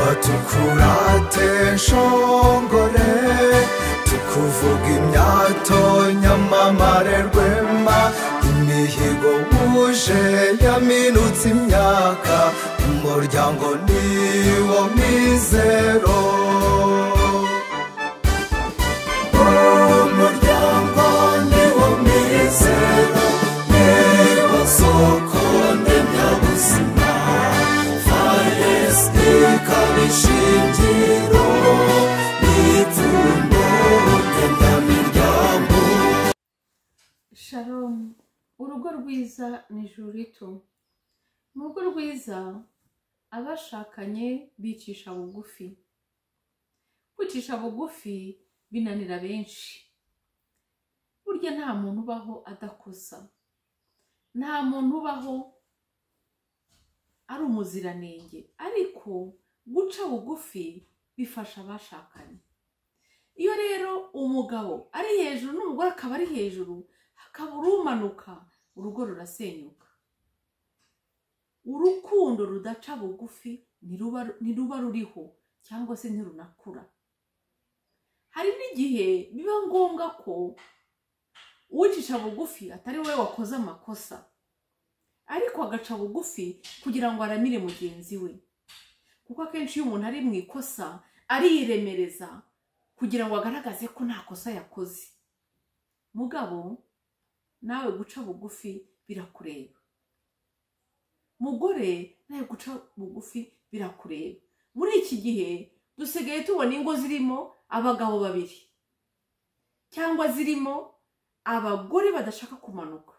katukurate nshongore tukuvuga imyato nyamamare rwema imihigo wuje yaminutse imyaka umuryango niwo mizero umuryango niwo mizero niwo soko ndemyabuzima faresite kabishingiro n'ipfundo ndemyamiryango. Shalom. Urugo rwiza ni ijuru rito. Mu rugo rwiza abashakanye bicisha bugufi. Kwicisha bugufi binanira benshi. Burya nta muntu ubaho adakosa. Nta muntu ubaho ari umuziranenge, ariko guca bugufi bifasha abashakanye. Iyo rero umugabo ari hejuru n'umugore akaba ari hejuru, hakaba urumanuka, urugo rurasenyuka. Urukundo rudaca bugufi ntiruba ruriho cyangwa se ntirunakura. Hari n'igihe biba ngombwa ko uwicisha bugufi atari we wakoze amakosa, ariko agaca bugufi kugira ngo aramire mugenzi we. Kuko akenshi iyo umuntu ari mu ikosa ariremereza kugira ngo agaragaze ko nta kosa yakoze. Mugabo nawe guca bugufi birakureba. Mugore nawe guca bugufi birakureba. Muri iki gihe dusigaye tubona ingo zirimo abagabo babiri cyangwa zirimo abagore badashaka kumanuka.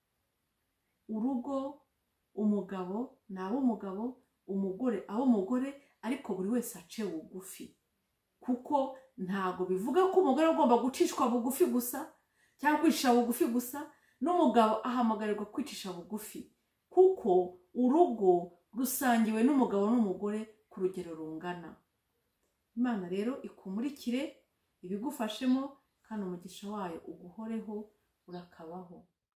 Urugo umugabo n'ab'umugabo, umugore ab'umugore, ariko buri wese ace bugufi. Kuko ntago bivuga ko umugore agomba gucishwa bugufi gusa cyangwa kwicisha bugufi gusa, n'umugabo ahamagarirwa kwicisha bugufi. Kuko urugo rusangiwe n'umugabo n'umugore ku rugero rungana. Imana rero ikumurikire ibigufashemo kandi umugisha wayo uguhoreho urakabaho.